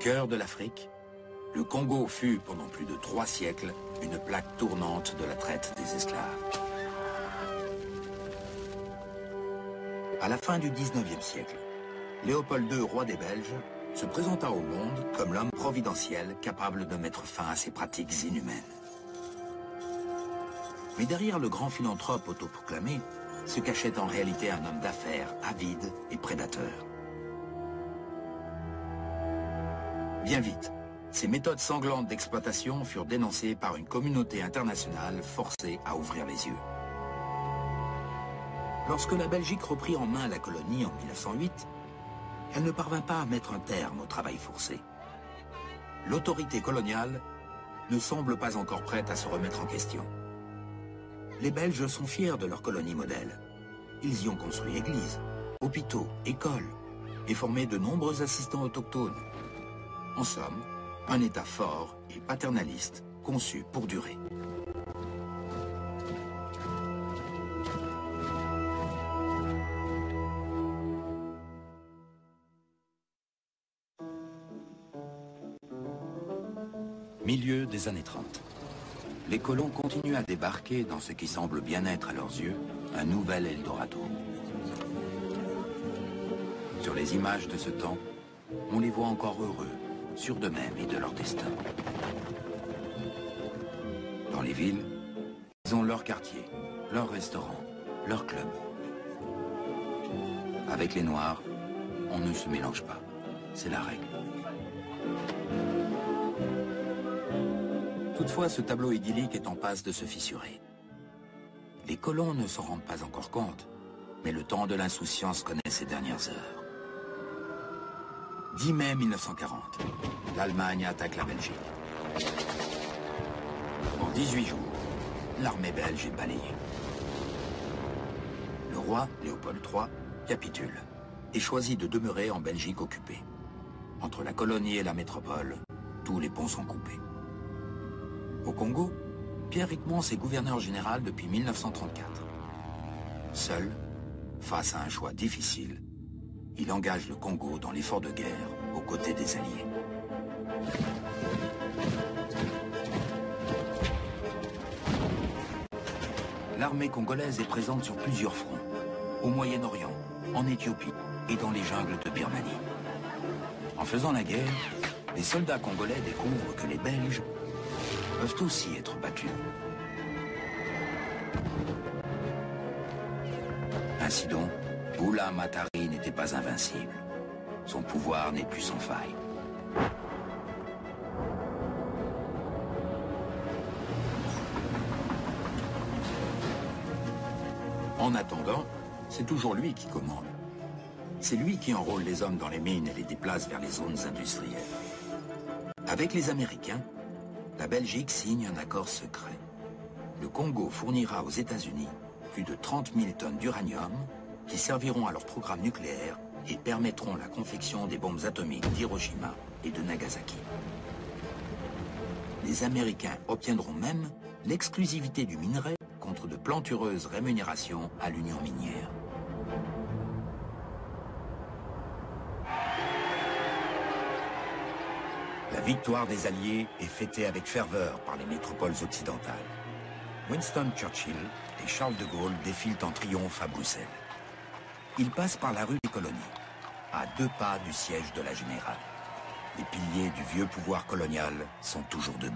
cœur de l'Afrique, le Congo fut, pendant plus de 3 siècles, une plaque tournante de la traite des esclaves. À la fin du XIXe siècle, Léopold II, roi des Belges, se présenta au monde comme l'homme providentiel capable de mettre fin à ces pratiques inhumaines. Mais derrière le grand philanthrope autoproclamé se cachait en réalité un homme d'affaires avide et prédateur. Bien vite, ces méthodes sanglantes d'exploitation furent dénoncées par une communauté internationale forcée à ouvrir les yeux. Lorsque la Belgique reprit en main la colonie en 1908, elle ne parvint pas à mettre un terme au travail forcé. L'autorité coloniale ne semble pas encore prête à se remettre en question. Les Belges sont fiers de leur colonie modèle. Ils y ont construit églises, hôpitaux, écoles et formé de nombreux assistants autochtones. En somme, un État fort et paternaliste conçu pour durer. Milieu des années 30. Les colons continuent à débarquer dans ce qui semble bien être à leurs yeux un nouvel Eldorado. Sur les images de ce temps, on les voit encore heureux, sûrs d'eux-mêmes et de leur destin. Dans les villes, ils ont leur quartier, leur restaurant, leur club. Avec les Noirs, on ne se mélange pas. C'est la règle. Toutefois, ce tableau idyllique est en passe de se fissurer. Les colons ne s'en rendent pas encore compte, mais le temps de l'insouciance connaît ses dernières heures. 10 mai 1940, l'Allemagne attaque la Belgique. En 18 jours, l'armée belge est balayée. Le roi, Léopold III, capitule et choisit de demeurer en Belgique occupée. Entre la colonie et la métropole, tous les ponts sont coupés. Au Congo, Pierre Ryckmans est gouverneur général depuis 1934. Seul, face à un choix difficile, il engage le Congo dans l'effort de guerre aux côtés des Alliés. L'armée congolaise est présente sur plusieurs fronts, au Moyen-Orient, en Éthiopie et dans les jungles de Birmanie. En faisant la guerre, les soldats congolais découvrent que les Belges peuvent aussi être battus. Ainsi donc, Boula Matari n'était pas invincible. Son pouvoir n'est plus sans faille. En attendant, c'est toujours lui qui commande. C'est lui qui enrôle les hommes dans les mines et les déplace vers les zones industrielles. Avec les Américains, la Belgique signe un accord secret. Le Congo fournira aux États-Unis plus de 30 000 tonnes d'uranium qui serviront à leur programme nucléaire et permettront la confection des bombes atomiques d'Hiroshima et de Nagasaki. Les Américains obtiendront même l'exclusivité du minerai contre de plantureuses rémunérations à l'Union minière. La victoire des Alliés est fêtée avec ferveur par les métropoles occidentales. Winston Churchill et Charles de Gaulle défilent en triomphe à Bruxelles. Ils passent par la rue des Colonies, à 2 pas du siège de la Générale. Les piliers du vieux pouvoir colonial sont toujours debout.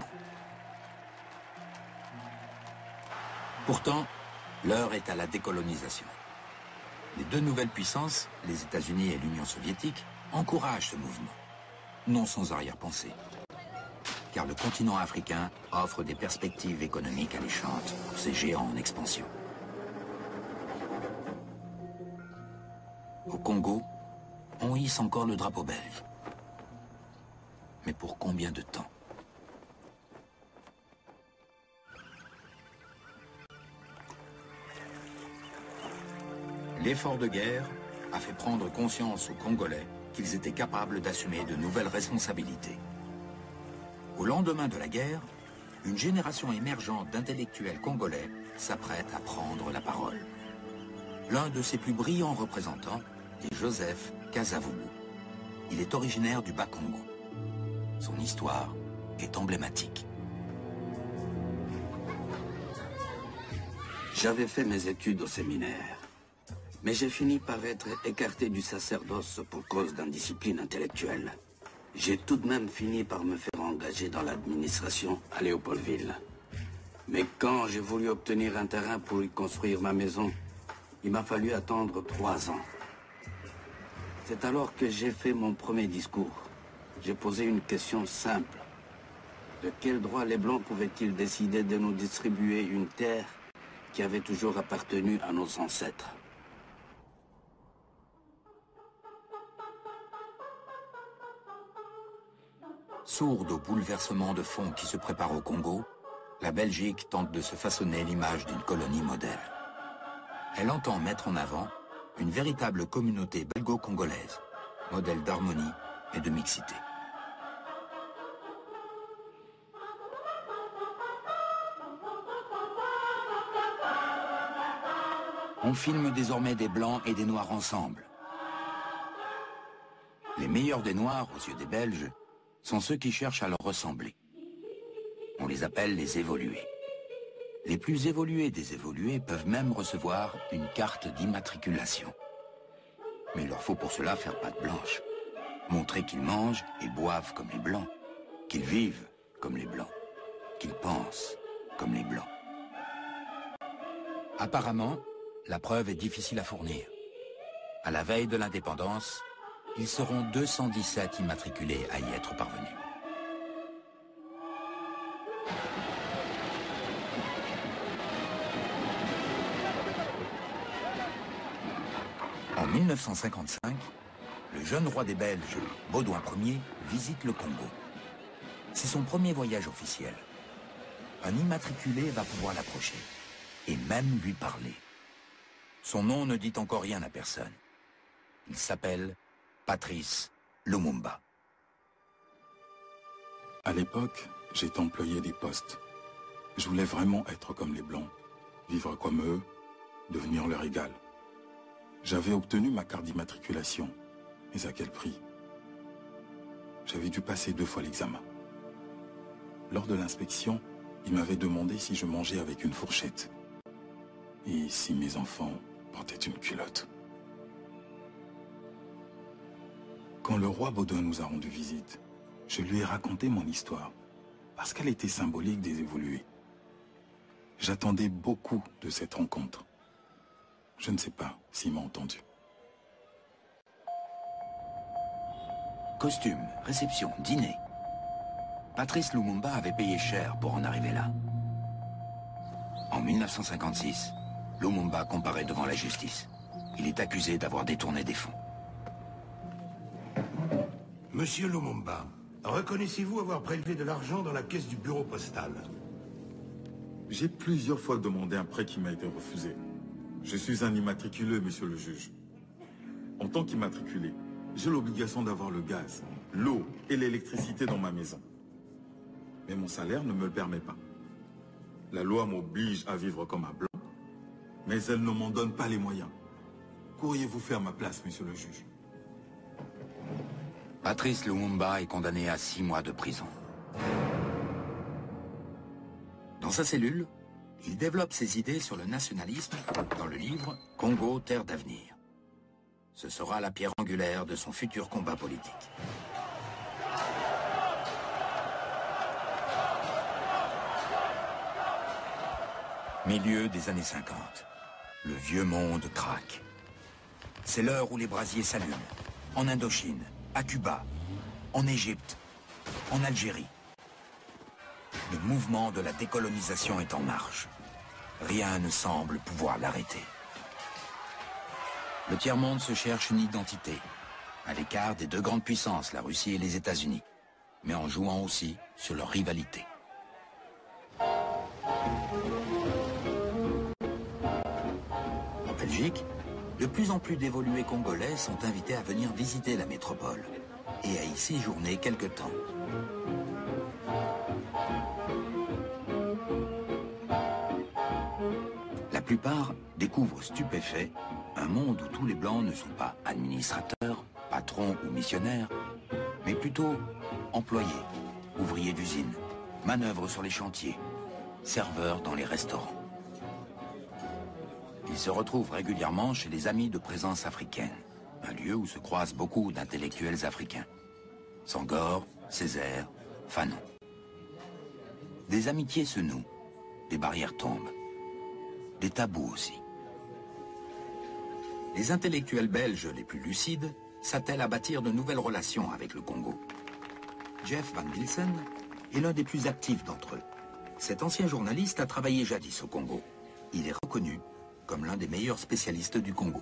Pourtant, l'heure est à la décolonisation. Les 2 nouvelles puissances, les États-Unis et l'Union soviétique, encouragent ce mouvement. Non sans arrière-pensée. Car le continent africain offre des perspectives économiques alléchantes pour ces géants en expansion. Au Congo, on hisse encore le drapeau belge. Mais pour combien de temps ? L'effort de guerre a fait prendre conscience aux Congolais qu'ils étaient capables d'assumer de nouvelles responsabilités. Au lendemain de la guerre, une génération émergente d'intellectuels congolais s'apprête à prendre la parole. L'un de ses plus brillants représentants est Joseph Kasavubu. Il est originaire du Bas-Congo. Son histoire est emblématique. J'avais fait mes études au séminaire, mais j'ai fini par être écarté du sacerdoce pour cause d'indiscipline intellectuelle. J'ai tout de même fini par me faire engager dans l'administration à Léopoldville. Mais quand j'ai voulu obtenir un terrain pour y construire ma maison, il m'a fallu attendre 3 ans. C'est alors que j'ai fait mon premier discours. J'ai posé une question simple. De quel droit les Blancs pouvaient-ils décider de nous distribuer une terre qui avait toujours appartenu à nos ancêtres? Sourde au bouleversement de fond qui se prépare au Congo, la Belgique tente de se façonner l'image d'une colonie modèle. Elle entend mettre en avant une véritable communauté belgo-congolaise, modèle d'harmonie et de mixité. On filme désormais des Blancs et des Noirs ensemble. Les meilleurs des Noirs, aux yeux des Belges, sont ceux qui cherchent à leur ressembler. On les appelle les évolués. Les plus évolués des évolués peuvent même recevoir une carte d'immatriculation. Mais il leur faut pour cela faire patte blanche. Montrer qu'ils mangent et boivent comme les Blancs, qu'ils vivent comme les Blancs, qu'ils pensent comme les Blancs. Apparemment, la preuve est difficile à fournir. À la veille de l'indépendance, ils seront 217 immatriculés à y être parvenus. En 1955, le jeune roi des Belges, Baudouin Ier, visite le Congo. C'est son premier voyage officiel. Un immatriculé va pouvoir l'approcher et même lui parler. Son nom ne dit encore rien à personne. Il s'appelle Patrice Lumumba. À l'époque, j'étais employé des postes. Je voulais vraiment être comme les Blancs, vivre comme eux, devenir leur égal. J'avais obtenu ma carte d'immatriculation, mais à quel prix? J'avais dû passer 2 fois l'examen. Lors de l'inspection, il m'avait demandé si je mangeais avec une fourchette et si mes enfants portaient une culotte. Quand le roi Baudouin nous a rendu visite, je lui ai raconté mon histoire, parce qu'elle était symbolique des évolués. J'attendais beaucoup de cette rencontre. Je ne sais pas s'il m'a entendu. Costume, réception, dîner. Patrice Lumumba avait payé cher pour en arriver là. En 1956, Lumumba comparaît devant la justice. Il est accusé d'avoir détourné des fonds. Monsieur Lumumba, reconnaissez-vous avoir prélevé de l'argent dans la caisse du bureau postal? J'ai plusieurs fois demandé un prêt qui m'a été refusé. Je suis un immatriculé, monsieur le juge. En tant qu'immatriculé, j'ai l'obligation d'avoir le gaz, l'eau et l'électricité dans ma maison. Mais mon salaire ne me le permet pas. La loi m'oblige à vivre comme un blanc, mais elle ne m'en donne pas les moyens. Qu'auriez-vous fait à ma place, monsieur le juge? Patrice Lumumba est condamné à 6 mois de prison. Dans sa cellule, il développe ses idées sur le nationalisme dans le livre « Congo, terre d'avenir ». Ce sera la pierre angulaire de son futur combat politique. Milieu des années 50, le vieux monde craque. C'est l'heure où les brasiers s'allument, en Indochine, à Cuba, en Égypte, en Algérie. Le mouvement de la décolonisation est en marche. Rien ne semble pouvoir l'arrêter. Le tiers-monde se cherche une identité, à l'écart des 2 grandes puissances, la Russie et les États-Unis, mais en jouant aussi sur leur rivalité. En Belgique, de plus en plus d'évolués congolais sont invités à venir visiter la métropole et à y séjourner quelque temps. La plupart découvrent stupéfaits un monde où tous les Blancs ne sont pas administrateurs, patrons ou missionnaires, mais plutôt employés, ouvriers d'usine, manœuvres sur les chantiers, serveurs dans les restaurants. Il se retrouve régulièrement chez les Amis de présence africaine, un lieu où se croisent beaucoup d'intellectuels africains. Senghor, Césaire, Fanon. Des amitiés se nouent, des barrières tombent, des tabous aussi. Les intellectuels belges les plus lucides s'attellent à bâtir de nouvelles relations avec le Congo. Jeff Van Bilsen est l'un des plus actifs d'entre eux. Cet ancien journaliste a travaillé jadis au Congo. Il est reconnu comme l'un des meilleurs spécialistes du Congo.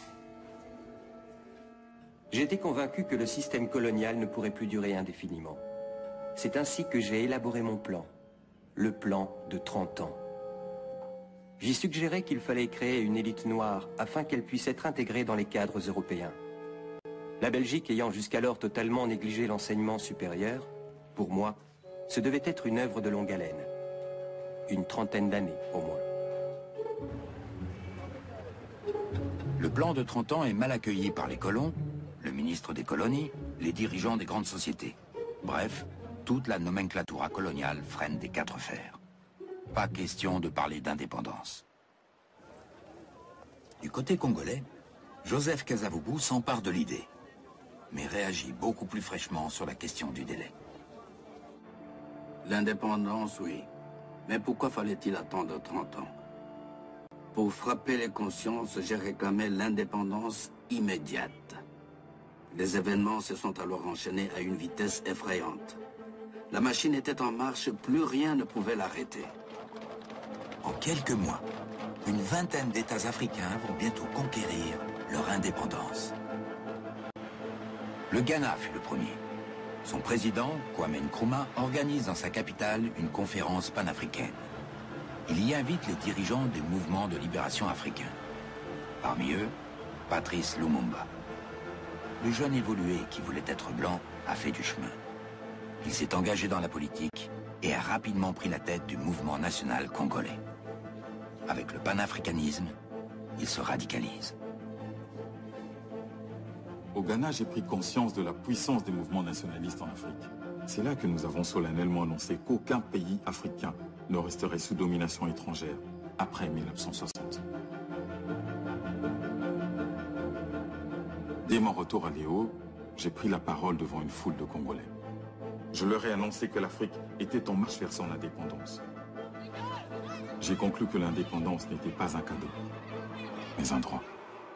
J'étais convaincu que le système colonial ne pourrait plus durer indéfiniment. C'est ainsi que j'ai élaboré mon plan, le plan de 30 ans. J'y suggérais qu'il fallait créer une élite noire afin qu'elle puisse être intégrée dans les cadres européens. La Belgique ayant jusqu'alors totalement négligé l'enseignement supérieur, pour moi, ce devait être une œuvre de longue haleine. Une 30aine d'années, au moins. Le plan de 30 ans est mal accueilli par les colons, le ministre des colonies, les dirigeants des grandes sociétés. Bref, toute la nomenclatura coloniale freine des 4 fers. Pas question de parler d'indépendance. Du côté congolais, Joseph Kasavubu s'empare de l'idée, mais réagit beaucoup plus fraîchement sur la question du délai. L'indépendance, oui. Mais pourquoi fallait-il attendre 30 ans? Pour frapper les consciences, j'ai réclamé l'indépendance immédiate. Les événements se sont alors enchaînés à une vitesse effrayante. La machine était en marche, plus rien ne pouvait l'arrêter. En quelques mois, une vingtaine d'États africains vont bientôt conquérir leur indépendance. Le Ghana fut le premier. Son président, Kwame Nkrumah, organise dans sa capitale une conférence panafricaine. Il y invite les dirigeants des mouvements de libération africains. Parmi eux, Patrice Lumumba. Le jeune évolué qui voulait être blanc a fait du chemin. Il s'est engagé dans la politique et a rapidement pris la tête du mouvement national congolais. Avec le panafricanisme, il se radicalise. Au Ghana, j'ai pris conscience de la puissance des mouvements nationalistes en Afrique. C'est là que nous avons solennellement annoncé qu'aucun pays africain ne resterait sous domination étrangère après 1960. Dès mon retour à Léo, j'ai pris la parole devant une foule de Congolais. Je leur ai annoncé que l'Afrique était en marche vers son indépendance. J'ai conclu que l'indépendance n'était pas un cadeau, mais un droit.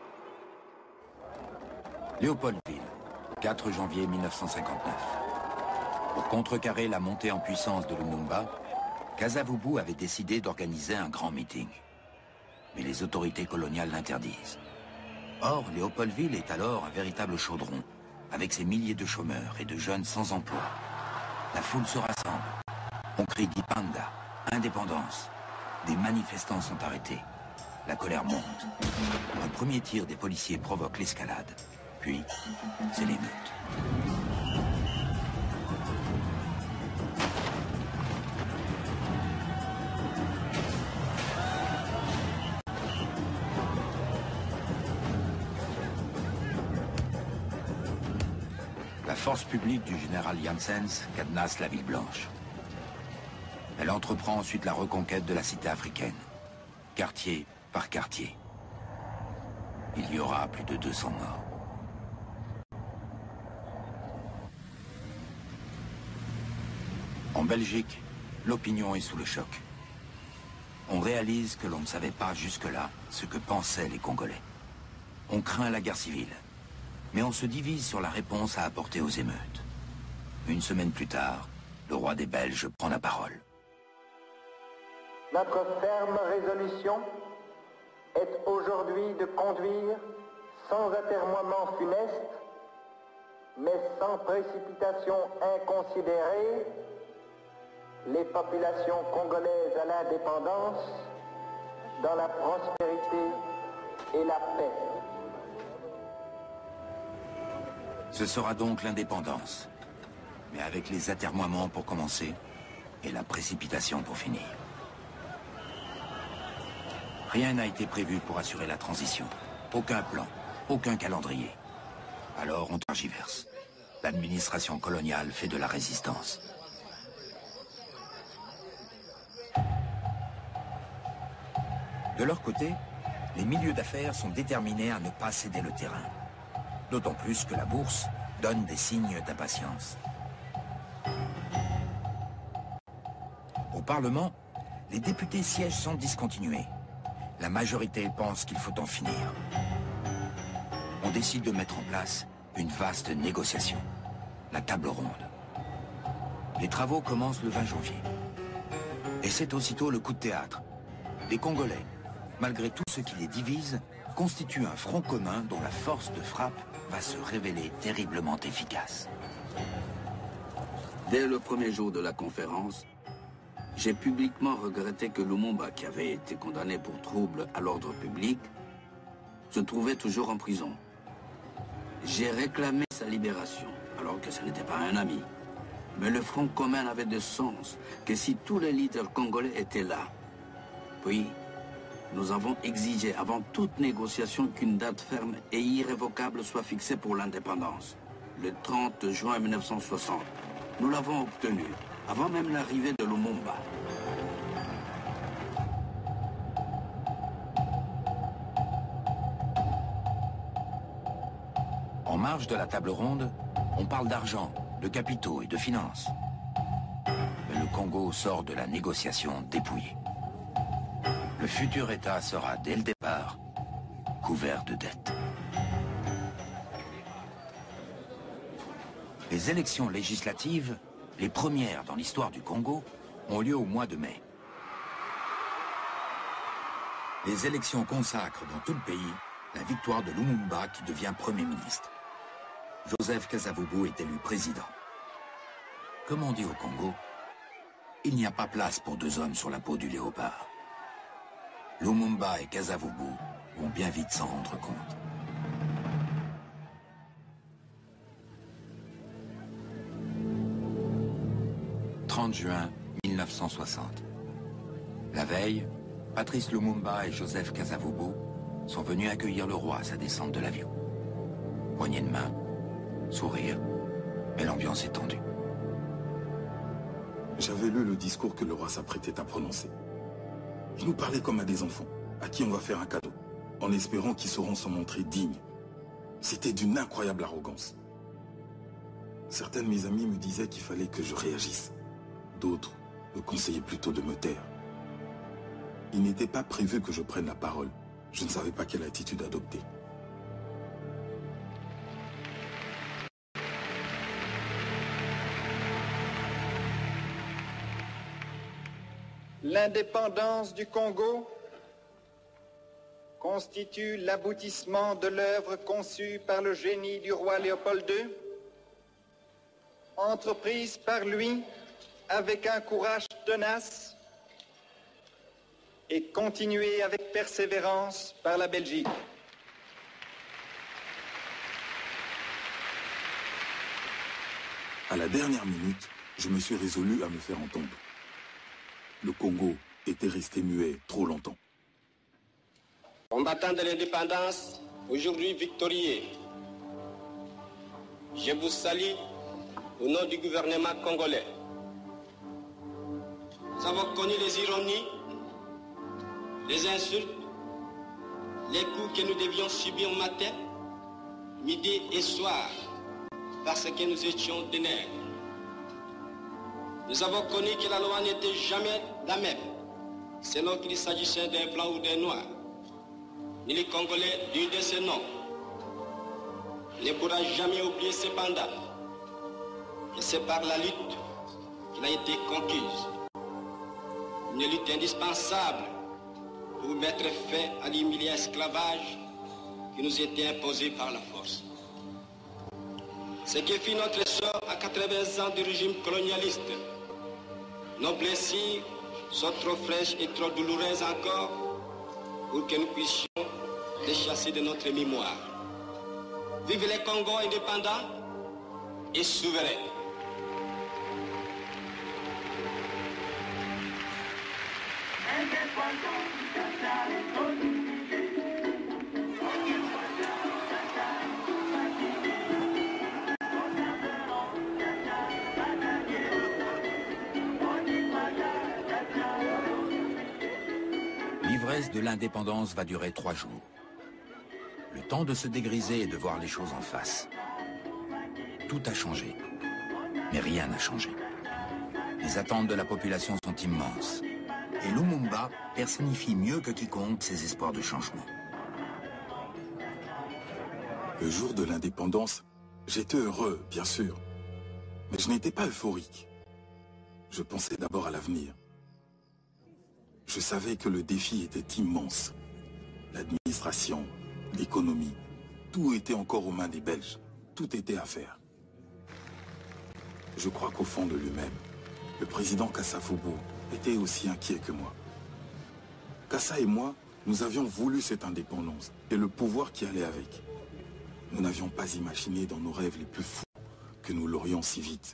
Léopoldville, 4 janvier 1959. Pour contrecarrer la montée en puissance de Lumumba, Kasavubu avait décidé d'organiser un grand meeting. Mais les autorités coloniales l'interdisent. Or, Léopoldville est alors un véritable chaudron, avec ses milliers de chômeurs et de jeunes sans emploi. La foule se rassemble. On crie Dipanda, indépendance. Des manifestants sont arrêtés. La colère monte. Un premier tir des policiers provoque l'escalade. Puis, c'est l'émeute. La force publique du général Janssens cadenasse la ville blanche. Elle entreprend ensuite la reconquête de la cité africaine, quartier par quartier. Il y aura plus de 200 morts. En Belgique, l'opinion est sous le choc. On réalise que l'on ne savait pas jusque-là ce que pensaient les Congolais. On craint la guerre civile, mais on se divise sur la réponse à apporter aux émeutes. Une semaine plus tard, le roi des Belges prend la parole. Notre ferme résolution est aujourd'hui de conduire sans atermoiement funeste, mais sans précipitation inconsidérée, les populations congolaises à l'indépendance dans la prospérité et la paix. Ce sera donc l'indépendance, mais avec les atermoiements pour commencer et la précipitation pour finir. Rien n'a été prévu pour assurer la transition. Aucun plan, aucun calendrier. Alors on tergiverse. l'administration coloniale fait de la résistance. De leur côté, les milieux d'affaires sont déterminés à ne pas céder le terrain. D'autant plus que la bourse donne des signes d'impatience. Au Parlement, les députés siègent sans discontinuer. La majorité pense qu'il faut en finir. On décide de mettre en place une vaste négociation, la table ronde. Les travaux commencent le 20 janvier. Et c'est aussitôt le coup de théâtre. Les Congolais, malgré tout ce qui les divise, constituent un front commun dont la force de frappe va se révéler terriblement efficace. Dès le premier jour de la conférence, j'ai publiquement regretté que Lumumba, qui avait été condamné pour trouble à l'ordre public, se trouvait toujours en prison. J'ai réclamé sa libération, alors que ce n'était pas un ami. Mais le front commun n'avait de sens que si tous les leaders congolais étaient là. Puis, nous avons exigé avant toute négociation qu'une date ferme et irrévocable soit fixée pour l'indépendance, le 30 juin 1960. Nous l'avons obtenu, avant même l'arrivée de Lumumba. En marge de la table ronde, on parle d'argent, de capitaux et de finances. Mais le Congo sort de la négociation dépouillé. Le futur État sera, dès le départ, couvert de dettes. Les élections législatives, les premières dans l'histoire du Congo, ont lieu au mois de mai. Les élections consacrent dans tout le pays la victoire de Lumumba qui devient Premier ministre. Joseph Kasavubu est élu président. Comme on dit au Congo, il n'y a pas place pour deux hommes sur la peau du léopard. Lumumba et Kasavubu vont bien vite s'en rendre compte. « 30 juin 1960. La veille, Patrice Lumumba et Joseph Kasavubu sont venus accueillir le roi à sa descente de l'avion. Poignée de main, sourire, et l'ambiance est tendue. J'avais lu le discours que le roi s'apprêtait à prononcer. Il nous parlait comme à des enfants, à qui on va faire un cadeau, en espérant qu'ils sauront s'en montrer dignes. C'était d'une incroyable arrogance. Certains de mes amis me disaient qu'il fallait que je réagisse. D'autres me conseillaient plutôt de me taire. Il n'était pas prévu que je prenne la parole. Je ne savais pas quelle attitude adopter. L'indépendance du Congo constitue l'aboutissement de l'œuvre conçue par le génie du roi Léopold II, entreprise par lui avec un courage tenace et continuée avec persévérance par la Belgique. À la dernière minute, je me suis résolu à me faire entendre. Le Congo était resté muet trop longtemps. Combattants de l'indépendance, aujourd'hui victorieux, je vous salue au nom du gouvernement congolais. Nous avons connu les ironies, les insultes, les coups que nous devions subir matin, midi et soir, parce que nous étions des nègres. Nous avons connu que la loi n'était jamais la même, selon qu'il s'agissait d'un blanc ou d'un noir. Ni les Congolais du de ce nom ne pourra jamais oublier cependant que c'est par la lutte qu'il a été conquise. Une lutte indispensable pour mettre fin à l'humiliant esclavage qui nous était imposé par la force. Ce qui fit notre sort à 80 ans du régime colonialiste. Nos blessures sont trop fraîches et trop douloureuses encore pour que nous puissions les chasser de notre mémoire. Vive les Congo indépendants et souverains. congrès de l'indépendance va durer 3 jours. Le temps de se dégriser et de voir les choses en face. Tout a changé, mais rien n'a changé. Les attentes de la population sont immenses. Et Lumumba personnifie mieux que quiconque ses espoirs de changement. Le jour de l'indépendance, j'étais heureux, bien sûr. Mais je n'étais pas euphorique. Je pensais d'abord à l'avenir. Je savais que le défi était immense. L'administration, l'économie, tout était encore aux mains des Belges. Tout était à faire. Je crois qu'au fond de lui-même, le président Kassafobo était aussi inquiet que moi. Kassa et moi, nous avions voulu cette indépendance et le pouvoir qui allait avec. Nous n'avions pas imaginé dans nos rêves les plus fous que nous l'aurions si vite.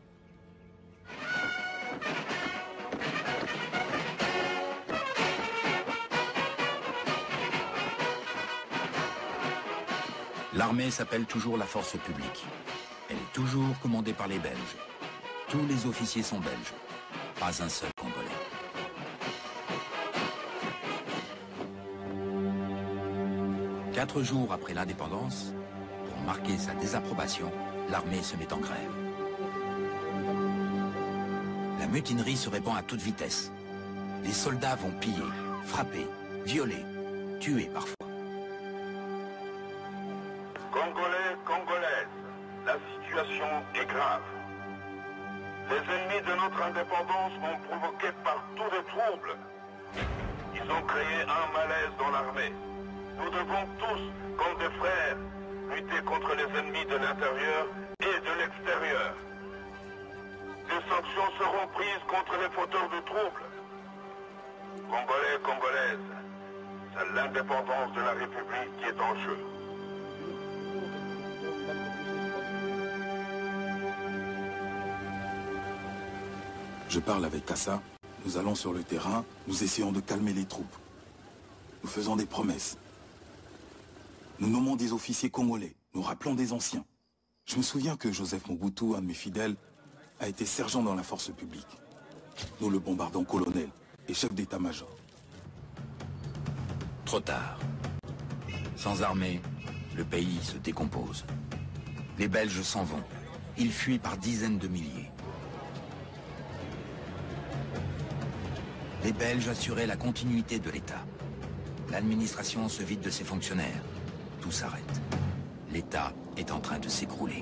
L'armée s'appelle toujours la force publique. Elle est toujours commandée par les Belges. Tous les officiers sont belges. Pas un seul Congolais. Quatre jours après l'indépendance, pour marquer sa désapprobation, l'armée se met en grève. La mutinerie se répand à toute vitesse. Les soldats vont piller, frapper, violer, tuer parfois. Congolais, Congolaises, la situation est grave. Les ennemis de notre indépendance ont provoqué partout des troubles. Ils ont créé un malaise dans l'armée. Nous devons tous, comme des frères, lutter contre les ennemis de l'intérieur et de l'extérieur. Des sanctions seront prises contre les fauteurs de troubles. Congolais, Congolaises, c'est l'indépendance de la République qui est en jeu. Je parle avec Kassa, nous allons sur le terrain, nous essayons de calmer les troupes. Nous faisons des promesses. Nous nommons des officiers congolais, nous rappelons des anciens. Je me souviens que Joseph Mobutu, un de mes fidèles, a été sergent dans la force publique. Nous le bombardons colonel et chef d'état-major. Trop tard. Sans armée, le pays se décompose. Les Belges s'en vont. Ils fuient par dizaines de milliers. Les Belges assuraient la continuité de l'État. L'administration se vide de ses fonctionnaires. Tout s'arrête. L'État est en train de s'écrouler.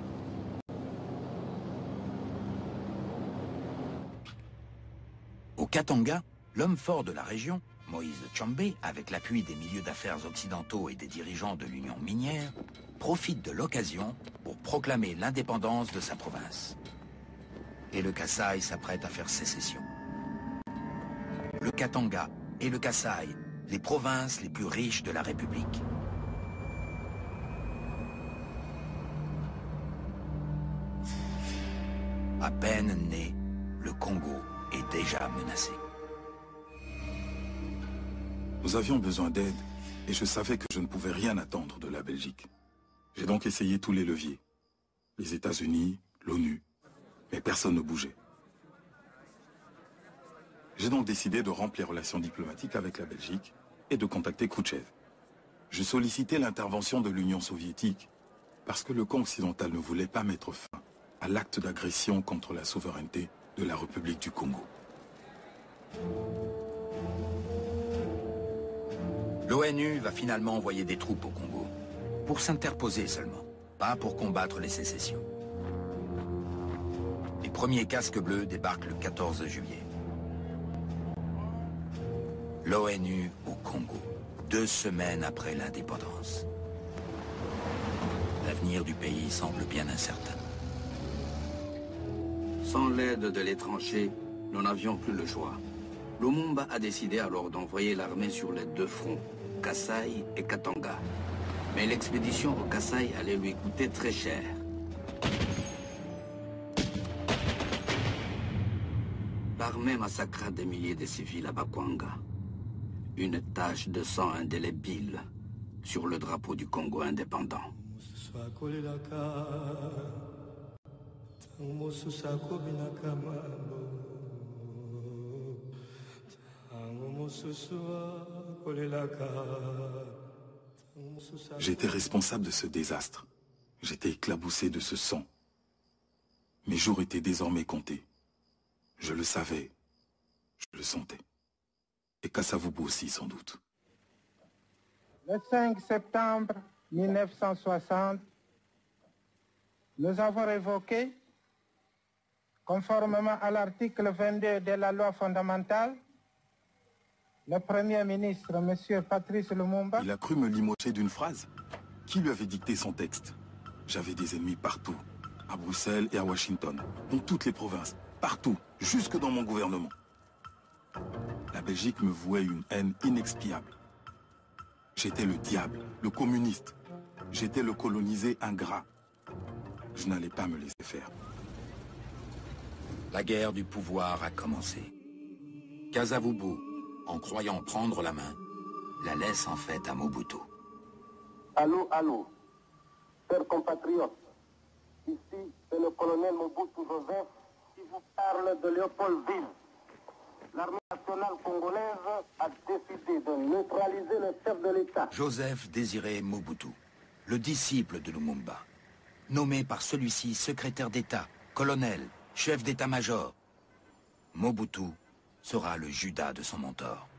Au Katanga, l'homme fort de la région, Moïse Tshombe, avec l'appui des milieux d'affaires occidentaux et des dirigeants de l'Union minière, profite de l'occasion pour proclamer l'indépendance de sa province. Et le Kasaï s'apprête à faire sécession. Le Katanga et le Kasaï, les provinces les plus riches de la République. À peine né, le Congo est déjà menacé. Nous avions besoin d'aide et je savais que je ne pouvais rien attendre de la Belgique. J'ai donc essayé tous les leviers. Les États-Unis, l'ONU, mais personne ne bougeait. J'ai donc décidé de rompre les relations diplomatiques avec la Belgique et de contacter Khrouchtchev. Je sollicitais l'intervention de l'Union soviétique parce que le camp occidental ne voulait pas mettre fin à l'acte d'agression contre la souveraineté de la République du Congo. L'ONU va finalement envoyer des troupes au Congo, pour s'interposer seulement, pas pour combattre les sécessions. Les premiers casques bleus débarquent le 14 juillet. L'ONU au Congo, 2 semaines après l'indépendance. L'avenir du pays semble bien incertain. Sans l'aide de l'étranger, nous n'avions plus le choix. Lumumba a décidé alors d'envoyer l'armée sur les 2 fronts, Kasaï et Katanga. Mais l'expédition au Kasaï allait lui coûter très cher. L'armée massacra des milliers de civils à Bakwanga. Une tache de sang indélébile sur le drapeau du Congo indépendant. J'étais responsable de ce désastre. J'étais éclaboussé de ce sang. Mes jours étaient désormais comptés. Je le savais. Je le sentais. Et Kasavubu aussi, sans doute. Le 5 septembre 1960, nous avons révoqué, conformément à l'article 22 de la loi fondamentale, le Premier ministre, M. Patrice Lumumba. Il a cru me limoger d'une phrase. Qui lui avait dicté son texte? J'avais des ennemis partout, à Bruxelles et à Washington, dans toutes les provinces, partout, jusque dans mon gouvernement. La Belgique me vouait une haine inexpiable. J'étais le diable, le communiste. J'étais le colonisé ingrat. Je n'allais pas me laisser faire. La guerre du pouvoir a commencé. Kasavubu, en croyant prendre la main, la laisse en fait à Mobutu. Allô, allô, chers compatriotes, ici c'est le colonel Mobutu Joseph qui vous parle de Léopoldville. L'armée nationale congolaise a décidé de neutraliser le chef de l'État. Joseph Désiré Mobutu, le disciple de Lumumba, nommé par celui-ci secrétaire d'État, colonel, chef d'état-major. Mobutu sera le Judas de son mentor.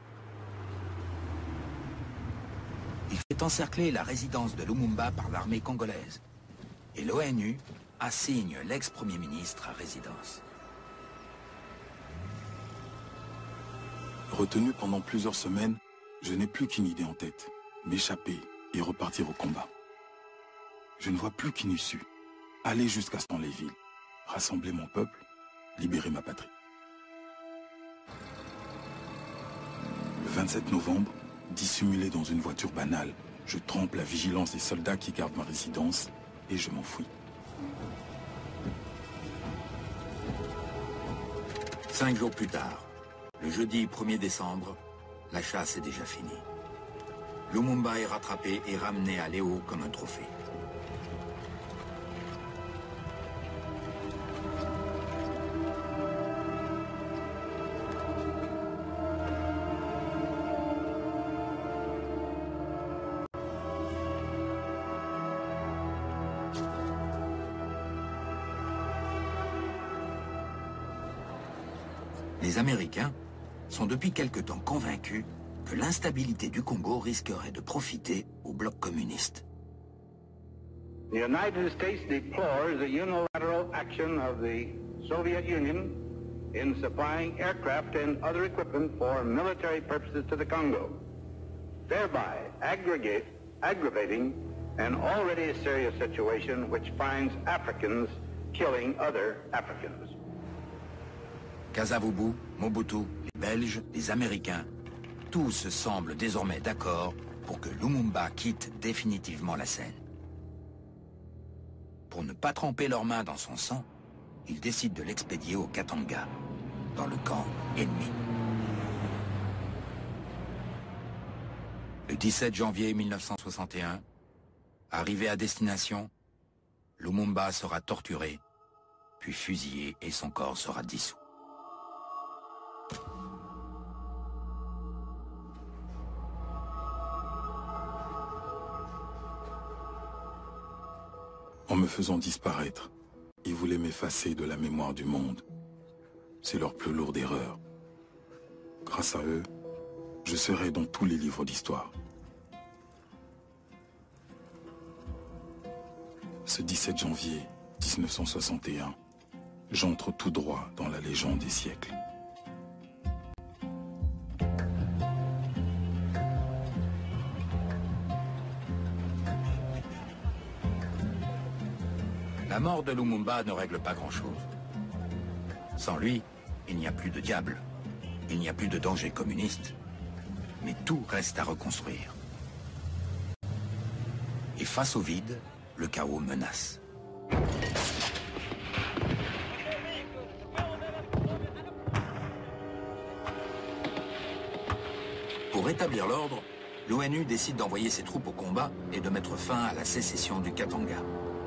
Il fait encercler la résidence de Lumumba par l'armée congolaise. Et l'ONU assigne l'ex-premier ministre à résidence. Retenu pendant plusieurs semaines, je n'ai plus qu'une idée en tête. M'échapper et repartir au combat. Je ne vois plus qu'une issue. Aller jusqu'à Stanleyville, rassembler mon peuple, libérer ma patrie. Le 27 novembre, dissimulé dans une voiture banale, je trompe la vigilance des soldats qui gardent ma résidence et je m'enfuis. 5 jours plus tard, le jeudi 1er décembre, la chasse est déjà finie. Lumumba est rattrapé et ramené à Léo comme un trophée. Les Américains sont depuis quelque temps convaincus que l'instabilité du Congo risquerait de profiter au bloc communiste. The United States deplores the unilateral action of the Soviet Union in supplying aircraft and other equipment for military purposes to the Congo, thereby aggravating an already serious situation which finds Africans killing other Africans. Kasavubu, Mobutu, les Belges, les Américains, tous semblent désormais d'accord pour que Lumumba quitte définitivement la scène. Pour ne pas tremper leurs mains dans son sang, ils décident de l'expédier au Katanga, dans le camp ennemi. Le 17 janvier 1961, arrivé à destination, Lumumba sera torturé, puis fusillé et son corps sera dissous. En me faisant disparaître, ils voulaient m'effacer de la mémoire du monde. C'est leur plus lourde erreur. Grâce à eux, je serai dans tous les livres d'histoire. Ce 17 janvier 1961, j'entre tout droit dans la légende des siècles. La mort de Lumumba ne règle pas grand-chose. Sans lui, il n'y a plus de diable, il n'y a plus de danger communiste, mais tout reste à reconstruire. Et face au vide, le chaos menace. Pour rétablir l'ordre, l'ONU décide d'envoyer ses troupes au combat et de mettre fin à la sécession du Katanga.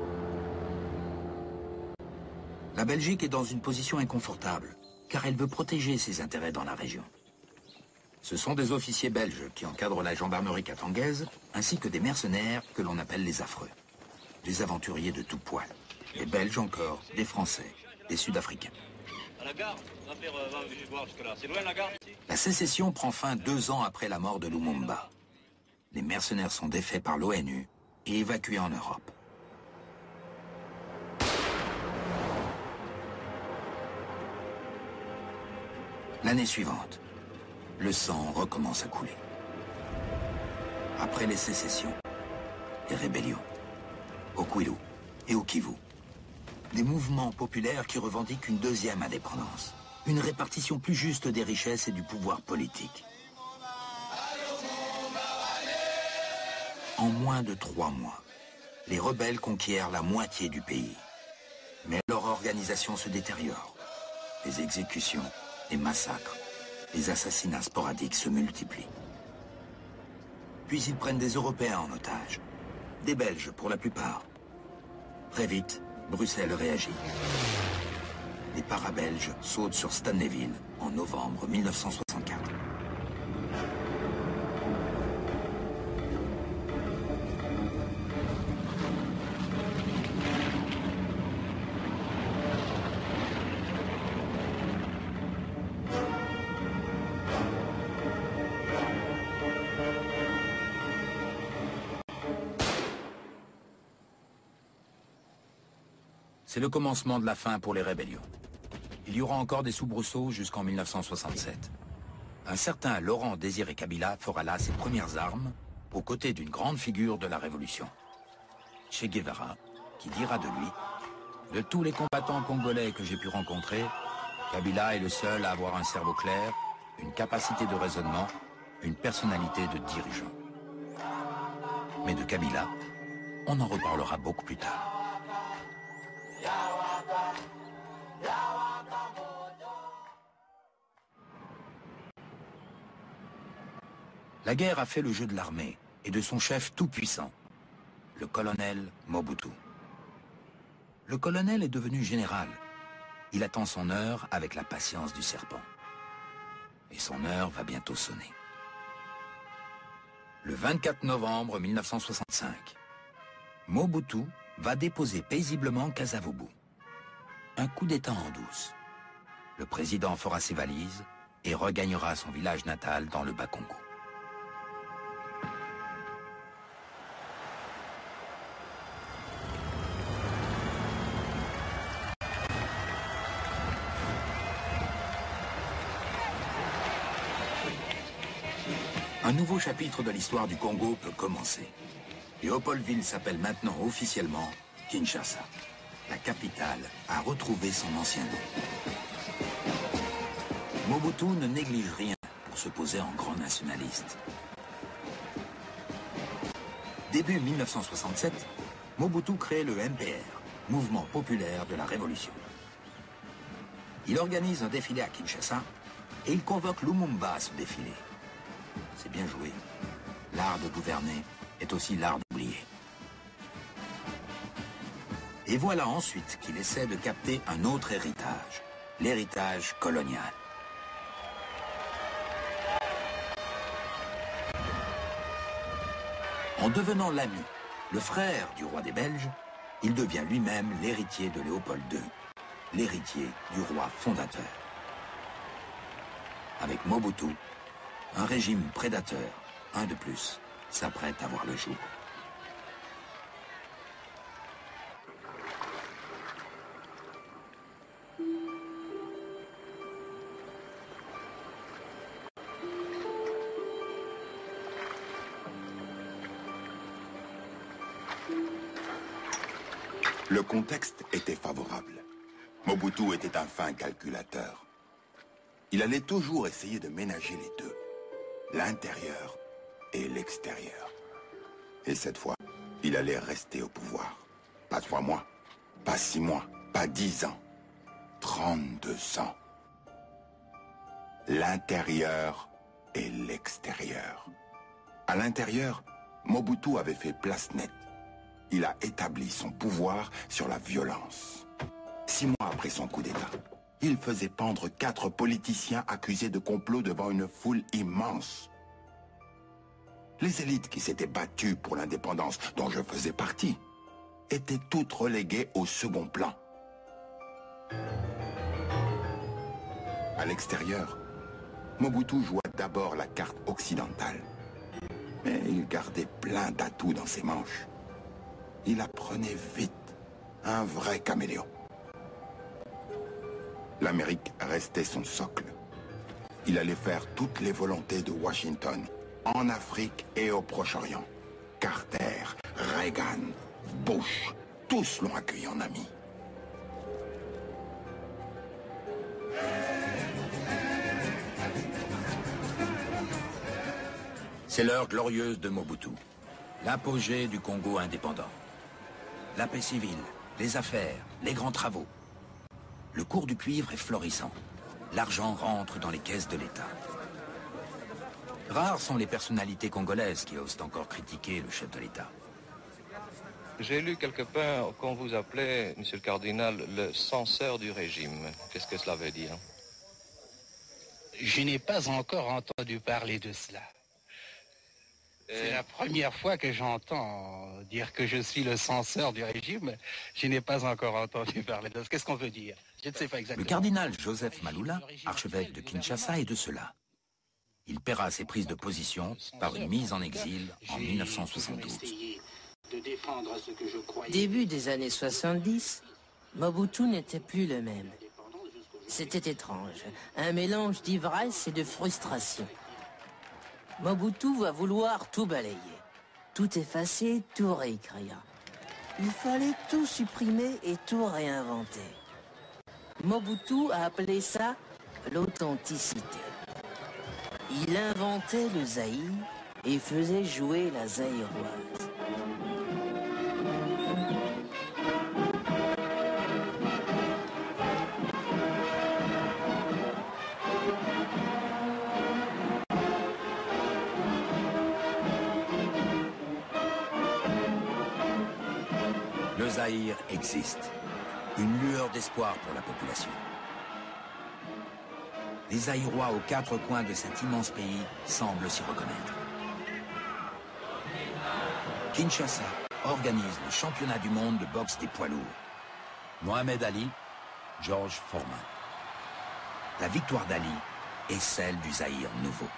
La Belgique est dans une position inconfortable, car elle veut protéger ses intérêts dans la région. Ce sont des officiers belges qui encadrent la gendarmerie katangaise, ainsi que des mercenaires que l'on appelle les affreux. Des aventuriers de tout poil. Des Belges encore, des Français, des Sud-Africains. La sécession prend fin 2 ans après la mort de Lumumba. Les mercenaires sont défaits par l'ONU et évacués en Europe. L'année suivante, le sang recommence à couler. Après les sécessions, les rébellions, au Kwilu et au Kivu, des mouvements populaires qui revendiquent une deuxième indépendance, une répartition plus juste des richesses et du pouvoir politique. En moins de 3 mois, les rebelles conquièrent la moitié du pays. Mais leur organisation se détériore. Les exécutions, les massacres, les assassinats sporadiques se multiplient. Puis ils prennent des Européens en otage, des Belges pour la plupart. Très vite, Bruxelles réagit. Les para-belges sautent sur Stanleyville en novembre 1964. C'est le commencement de la fin pour les rébellions. Il y aura encore des soubresauts jusqu'en 1967. Un certain Laurent Désiré Kabila fera là ses premières armes, aux côtés d'une grande figure de la Révolution. Che Guevara, qui dira de lui « De tous les combattants congolais que j'ai pu rencontrer, Kabila est le seul à avoir un cerveau clair, une capacité de raisonnement, une personnalité de dirigeant. » Mais de Kabila, on en reparlera beaucoup plus tard. La guerre a fait le jeu de l'armée et de son chef tout-puissant, le colonel Mobutu. Le colonel est devenu général. Il attend son heure avec la patience du serpent. Et son heure va bientôt sonner. Le 24 novembre 1965, Mobutu va déposer paisiblement Kasavubu. Un coup d'État en douce. Le président fera ses valises et regagnera son village natal dans le Bas-Congo. Un nouveau chapitre de l'histoire du Congo peut commencer. Léopoldville s'appelle maintenant officiellement Kinshasa. La capitale a retrouvé son ancien nom. Mobutu ne néglige rien pour se poser en grand nationaliste. Début 1967, Mobutu crée le MPR, Mouvement populaire de la Révolution. Il organise un défilé à Kinshasa et il convoque Lumumba à ce défilé. C'est bien joué. L'art de gouverner est aussi l'art d'oublier. Et voilà ensuite qu'il essaie de capter un autre héritage, l'héritage colonial. En devenant l'ami, le frère du roi des Belges, il devient lui-même l'héritier de Léopold II, l'héritier du roi fondateur. Avec Mobutu, un régime prédateur, un de plus, s'apprête à voir le jour. Le contexte était favorable. Mobutu était un fin calculateur. Il allait toujours essayer de ménager les deux, l'intérieur et l'extérieur. Et cette fois, il allait rester au pouvoir. Pas 3 mois, pas 6 mois, pas 10 ans, 32 ans. L'intérieur et l'extérieur. À l'intérieur, Mobutu avait fait place nette. Il a établi son pouvoir sur la violence. 6 mois après son coup d'État, Il faisait pendre 4 politiciens accusés de complot devant une foule immense. Les élites qui s'étaient battues pour l'indépendance, dont je faisais partie, étaient toutes reléguées au second plan. À l'extérieur, Mobutu joua d'abord la carte occidentale. Mais il gardait plein d'atouts dans ses manches. Il apprenait vite, un vrai caméléon. L'Amérique restait son socle. Il allait faire toutes les volontés de Washington, en Afrique et au Proche-Orient. Carter, Reagan, Bush, tous l'ont accueilli en ami. C'est l'heure glorieuse de Mobutu, l'apogée du Congo indépendant. La paix civile, les affaires, les grands travaux. Le cours du cuivre est florissant. L'argent rentre dans les caisses de l'État. Rares sont les personnalités congolaises qui osent encore critiquer le chef de l'État. J'ai lu quelque part qu'on vous appelait, monsieur le cardinal, le censeur du régime. Qu'est-ce que cela veut dire? Je n'ai pas encore entendu parler de cela. C'est la première fois que j'entends dire que je suis le censeur du régime. Je n'ai pas encore entendu parler de ça. Qu'est-ce qu'on veut dire? Je ne sais pas exactement. Le cardinal Joseph Malula, archevêque de Kinshasa, est de cela. Il paiera ses prises de position par une mise en exil en 1972. Début des années 70, Mobutu n'était plus le même. C'était étrange, un mélange d'ivresse et de frustration. Mobutu va vouloir tout balayer, tout effacer, tout réécrire. Il fallait tout supprimer et tout réinventer. Mobutu a appelé ça l'authenticité. Il inventait le Zaïre et faisait jouer la zaïroise. Le Zaïre existe. Une lueur d'espoir pour la population. Les Zaïrois aux 4 coins de cet immense pays semblent s'y reconnaître. Kinshasa organise le championnat du monde de boxe des poids lourds. Mohamed Ali, George Foreman. La victoire d'Ali est celle du Zaïre nouveau.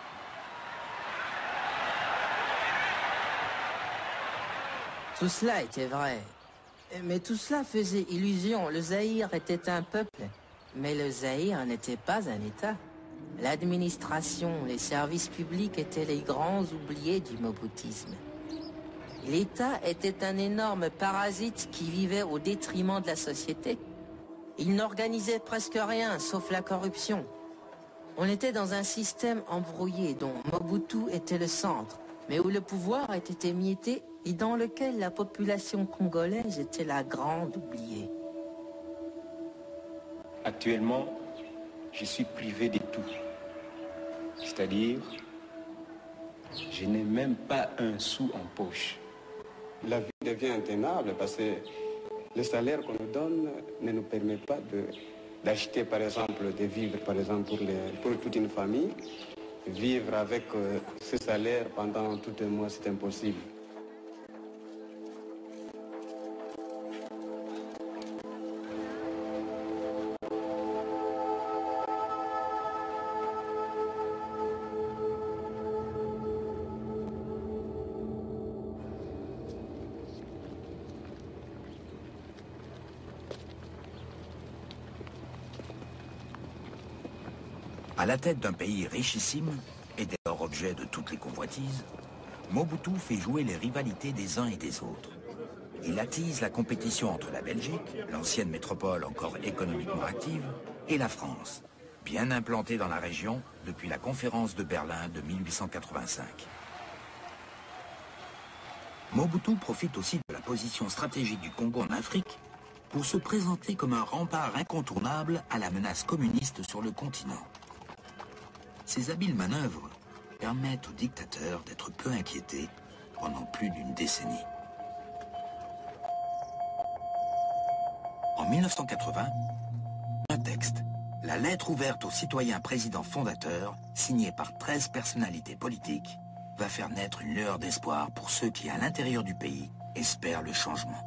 Tout cela était vrai. Mais tout cela faisait illusion. Le Zaïre était un peuple. Mais le Zaïre n'était pas un État. L'administration, les services publics étaient les grands oubliés du mobutisme. L'État était un énorme parasite qui vivait au détriment de la société. Il n'organisait presque rien, sauf la corruption. On était dans un système embrouillé dont Mobutu était le centre, mais où le pouvoir était émietté et dans lequel la population congolaise était la grande oubliée. Actuellement, je suis privé de tout. C'est-à-dire, je n'ai même pas un sou en poche. La vie devient intenable parce que le salaire qu'on nous donne ne nous permet pas d'acheter, par exemple, de vivre, par exemple, pour toute une famille. Vivre avec ce salaire pendant tout un mois, c'est impossible. À la tête d'un pays richissime, et dès lors objet de toutes les convoitises, Mobutu fait jouer les rivalités des uns et des autres. Il attise la compétition entre la Belgique, l'ancienne métropole encore économiquement active, et la France, bien implantée dans la région depuis la conférence de Berlin de 1885. Mobutu profite aussi de la position stratégique du Congo en Afrique pour se présenter comme un rempart incontournable à la menace communiste sur le continent. Ces habiles manœuvres permettent au dictateur d'être peu inquiété pendant plus d'une décennie. En 1980, un texte, La lettre ouverte aux citoyens présidents fondateurs, signée par 13 personnalités politiques, va faire naître une lueur d'espoir pour ceux qui, à l'intérieur du pays, espèrent le changement.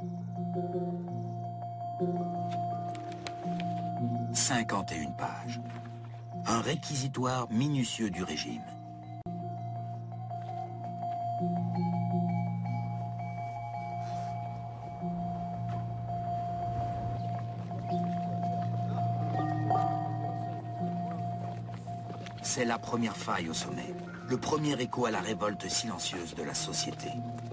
51 pages. Un réquisitoire minutieux du régime. C'est la première faille au sommet, le premier écho à la révolte silencieuse de la société.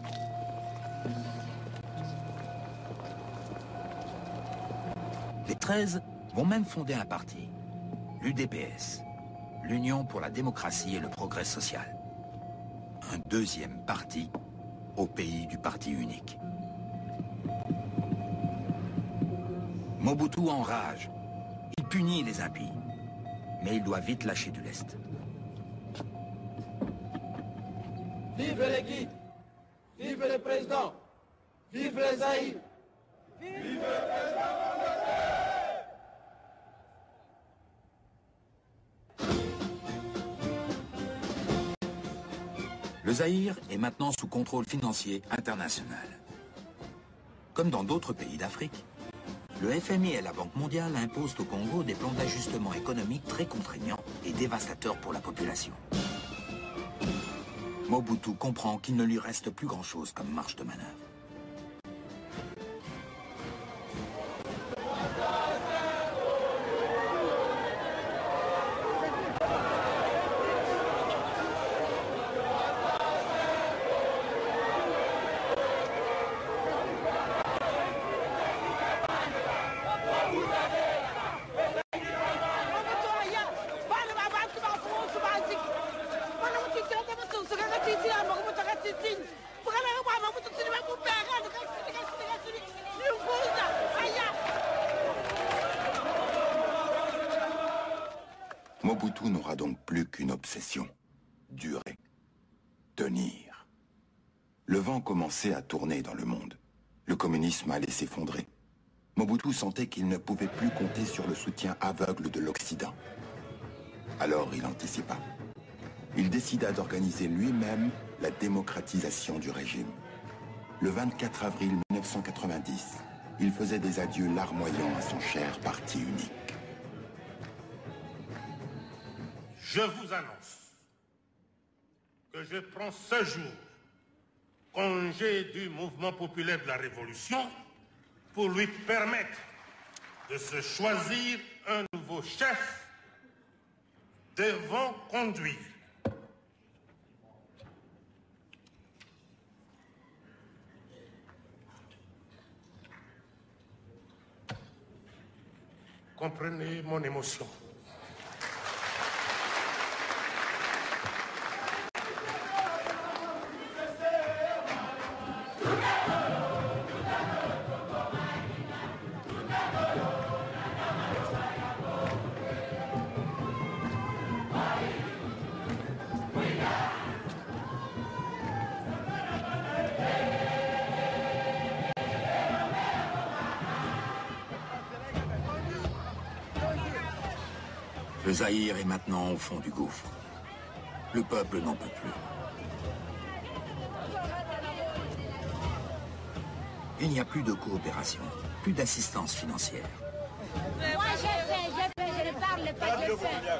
Les 13 vont même fonder un parti, l'UDPS, l'Union pour la démocratie et le progrès social. Un deuxième parti au pays du parti unique. Mobutu enrage. Il punit les impies. Mais il doit vite lâcher du lest. Vive les guides! Vive le président! Vive le Zaïre! Vive le président Le Zaïre est maintenant sous contrôle financier international. Comme dans d'autres pays d'Afrique, le FMI et la Banque mondiale imposent au Congo des plans d'ajustement économique très contraignants et dévastateurs pour la population. Mobutu comprend qu'il ne lui reste plus grand-chose comme marge de manœuvre. Mobutu n'aura donc plus qu'une obsession. Durer. Tenir. Le vent commençait à tourner dans le monde. Le communisme allait s'effondrer. Mobutu sentait qu'il ne pouvait plus compter sur le soutien aveugle de l'Occident. Alors il anticipa. Il décida d'organiser lui-même la démocratisation du régime. Le 24 avril 1990, il faisait des adieux larmoyants à son cher parti unique. Je vous annonce que je prends ce jour congé du mouvement populaire de la Révolution pour lui permettre de se choisir un nouveau chef devant conduire. Comprenez mon émotion. Le Zaïre est maintenant au fond du gouffre. Le peuple n'en peut plus. Il n'y a plus de coopération, plus d'assistance financière. Moi j'ai fait, je ne parle pas, j'ai fait.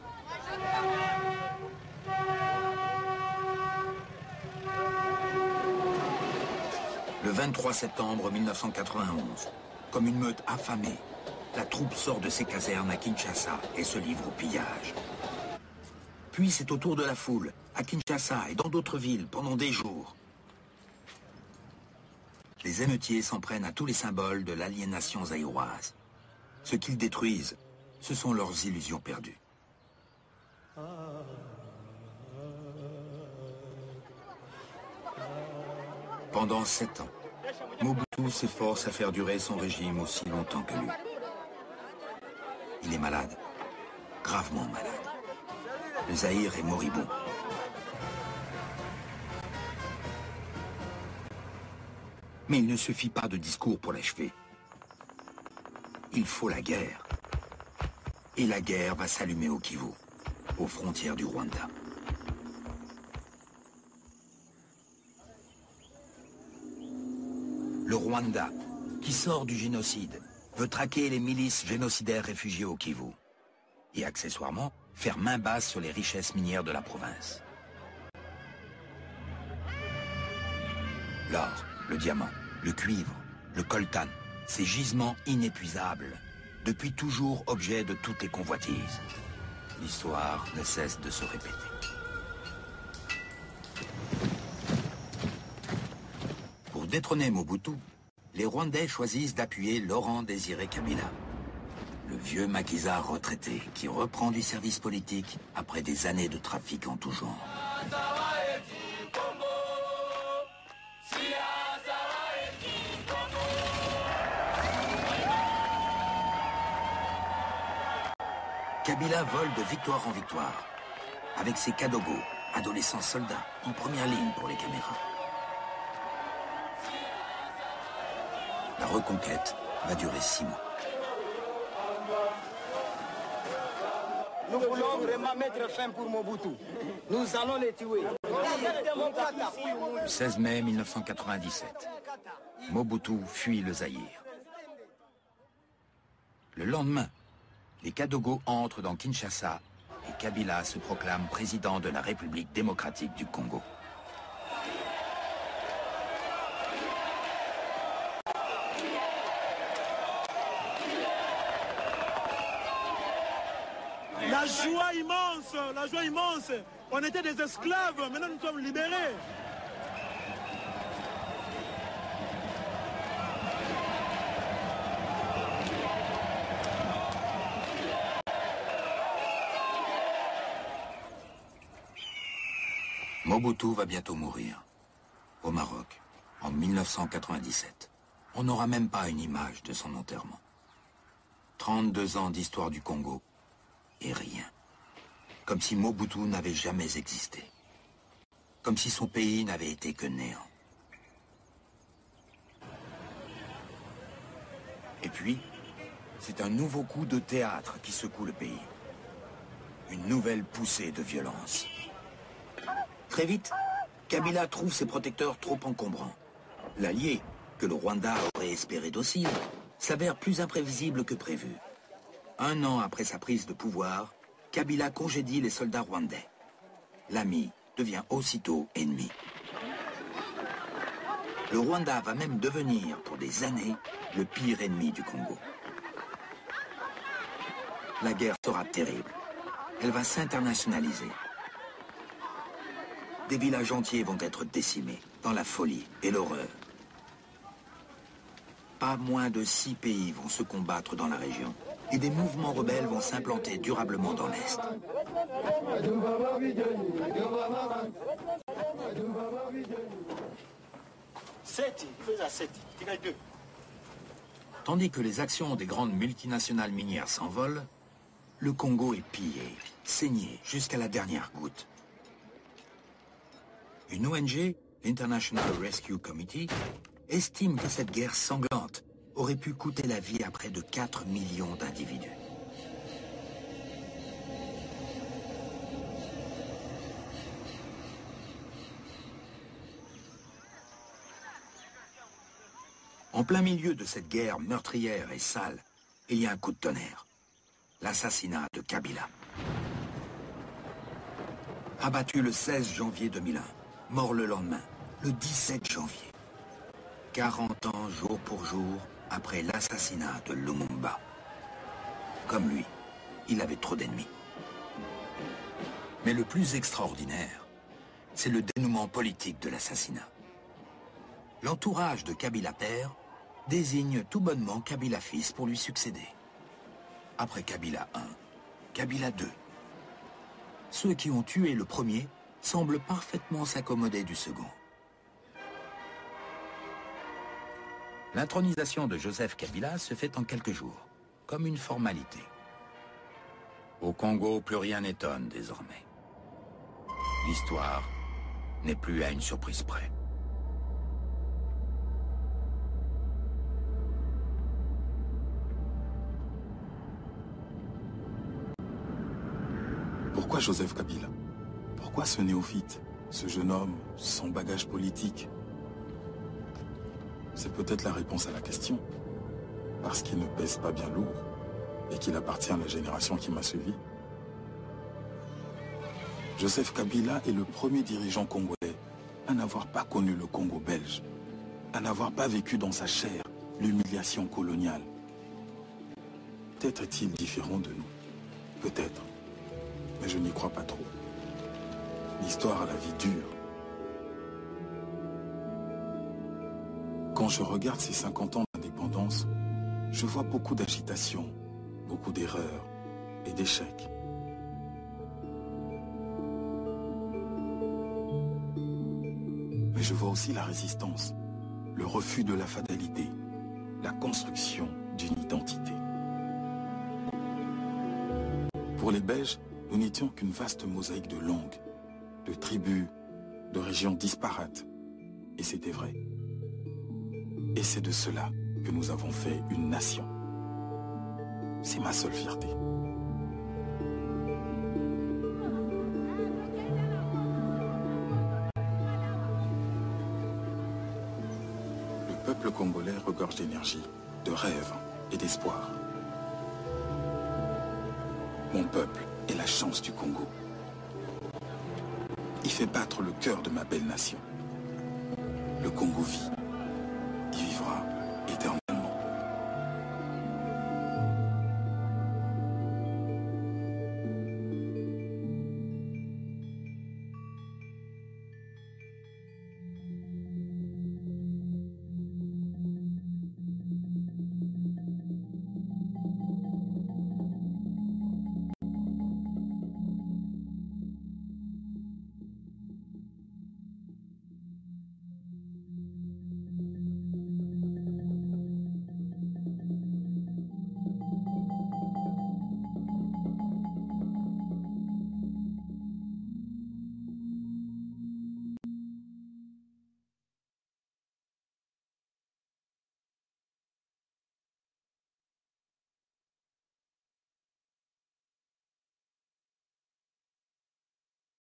Le 23 septembre 1991, comme une meute affamée, la troupe sort de ses casernes à Kinshasa et se livre au pillage. Puis c'est au tour de la foule, à Kinshasa et dans d'autres villes, pendant des jours. Les émeutiers s'en prennent à tous les symboles de l'aliénation zaïroise. Ce qu'ils détruisent, ce sont leurs illusions perdues. Pendant 7 ans, Mobutu s'efforce à faire durer son régime aussi longtemps que lui. Il est malade, gravement malade. Le Zaïre est moribond. Mais il ne suffit pas de discours pour l'achever. Il faut la guerre. Et la guerre va s'allumer au Kivu, aux frontières du Rwanda. Le Rwanda, qui sort du génocide, veut traquer les milices génocidaires réfugiées au Kivu. Et accessoirement, faire main basse sur les richesses minières de la province. L'or, le diamant, le cuivre, le coltan, ces gisements inépuisables, depuis toujours objet de toutes les convoitises. L'histoire ne cesse de se répéter. Pour détrôner Mobutu, les Rwandais choisissent d'appuyer Laurent Désiré Kabila, le vieux maquisard retraité qui reprend du service politique après des années de trafic en tout genre. Kabila vole de victoire en victoire, avec ses Kadogo, adolescents soldats, en première ligne pour les caméras. La reconquête va durer 6 mois. Nous voulons vraiment mettre fin pour Mobutu. Nous allons les tuer. Le 16 mai 1997, Mobutu fuit le Zaïre. Le lendemain, les Kadogo entrent dans Kinshasa et Kabila se proclame président de la République démocratique du Congo. La joie immense. On était des esclaves, maintenant nous sommes libérés. Mobutu va bientôt mourir, au Maroc, en 1997. On n'aura même pas une image de son enterrement. 32 ans d'histoire du Congo, et rien. Comme si Mobutu n'avait jamais existé. Comme si son pays n'avait été que néant. Et puis, c'est un nouveau coup de théâtre qui secoue le pays. Une nouvelle poussée de violence. Très vite, Kabila trouve ses protecteurs trop encombrants. L'allié, que le Rwanda aurait espéré docile, s'avère plus imprévisible que prévu. 1 an après sa prise de pouvoir, Kabila congédie les soldats rwandais. L'ami devient aussitôt ennemi. Le Rwanda va même devenir, pour des années, le pire ennemi du Congo. La guerre sera terrible. Elle va s'internationaliser. Des villages entiers vont être décimés, dans la folie et l'horreur. Pas moins de 6 pays vont se combattre dans la région, et des mouvements rebelles vont s'implanter durablement dans l'Est. Tandis que les actions des grandes multinationales minières s'envolent, le Congo est pillé, saigné jusqu'à la dernière goutte. Une ONG, l'International Rescue Committee, estime que cette guerre sanglante aurait pu coûter la vie à près de 4 millions d'individus. En plein milieu de cette guerre meurtrière et sale, il y a un coup de tonnerre. L'assassinat de Kabila. Abattu le 16 janvier 2001, mort le lendemain, le 17 janvier. 40 ans jour pour jour après l'assassinat de Lumumba. Comme lui, il avait trop d'ennemis. Mais le plus extraordinaire, c'est le dénouement politique de l'assassinat. L'entourage de Kabila père désigne tout bonnement Kabila fils pour lui succéder. Après Kabila I, Kabila II. Ceux qui ont tué le premier semblent parfaitement s'accommoder du second. L'intronisation de Joseph Kabila se fait en quelques jours, comme une formalité. Au Congo, plus rien n'étonne désormais. L'histoire n'est plus à une surprise près. Pourquoi Joseph Kabila? Pourquoi ce néophyte, ce jeune homme sans bagage politique? C'est peut-être la réponse à la question. Parce qu'il ne pèse pas bien lourd et qu'il appartient à la génération qui m'a suivi. Joseph Kabila est le premier dirigeant congolais à n'avoir pas connu le Congo belge, à n'avoir pas vécu dans sa chair l'humiliation coloniale. Peut-être est-il différent de nous. Peut-être. Mais je n'y crois pas trop. L'histoire a la vie dure. Quand je regarde ces 50 ans d'indépendance, je vois beaucoup d'agitation, beaucoup d'erreurs et d'échecs. Mais je vois aussi la résistance, le refus de la fatalité, la construction d'une identité. Pour les Belges, nous n'étions qu'une vaste mosaïque de langues, de tribus, de régions disparates. Et c'était vrai. Et c'est de cela que nous avons fait une nation. C'est ma seule fierté. Le peuple congolais regorge d'énergie, de rêves et d'espoir. Mon peuple est la chance du Congo. Il fait battre le cœur de ma belle nation. Le Congo vit.